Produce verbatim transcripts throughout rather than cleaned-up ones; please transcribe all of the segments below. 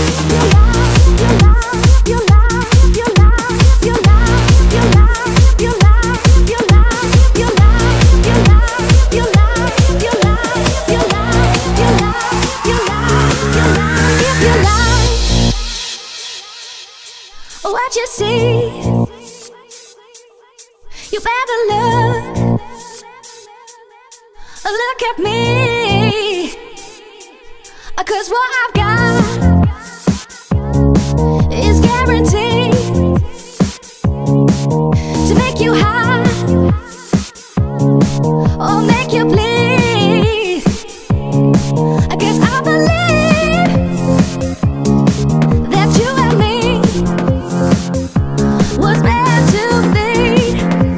What you see, you better look, look at me, 'cause what I've got is guaranteed to make you high or make you bleed. 'Cause I believe that you and me was meant to be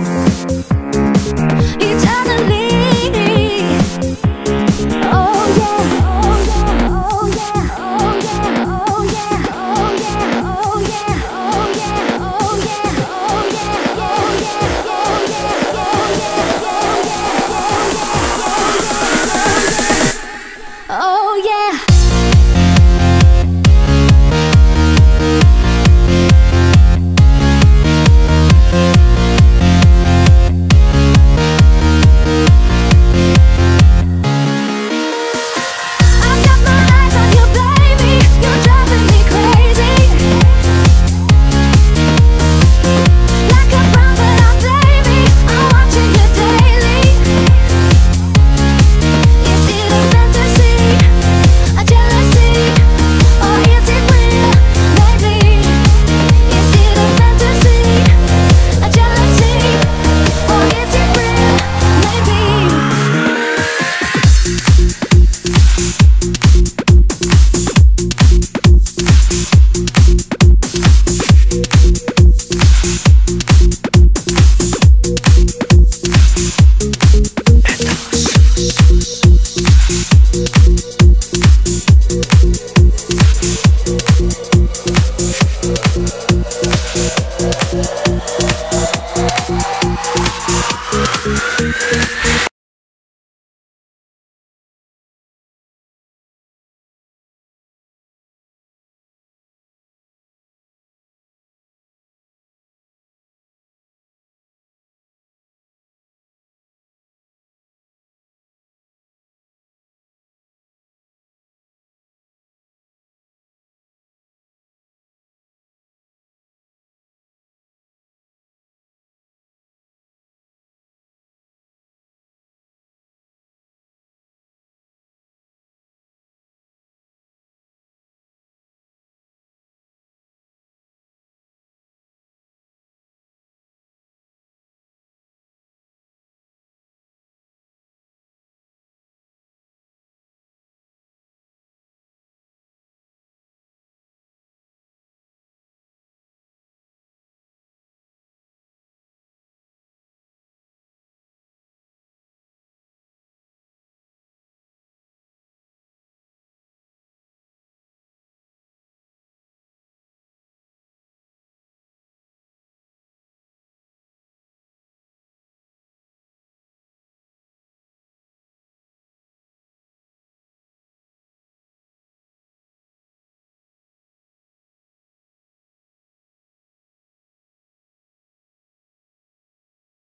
eternally. Oh yeah, oh yeah, oh yeah, oh yeah, oh yeah, oh yeah, oh yeah, oh yeah, oh yeah, oh yeah, oh yeah, oh yeah.